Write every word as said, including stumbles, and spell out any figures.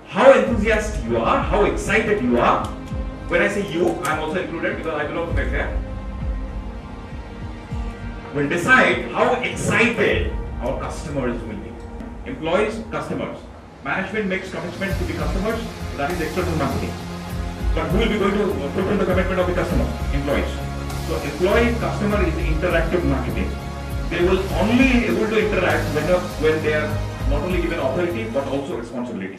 how enthusiastic you are, how excited you are. When I say you, I'm also included because I belong to the fair. Will decide how excited our customers will be. Employees, customers. Management makes commitment to the customers, that is external marketing. But who will be going to fulfill the commitment of the customer? Employees. So employee customer is interactive marketing. They will only able to interact when, when they are not only given authority but also responsibility.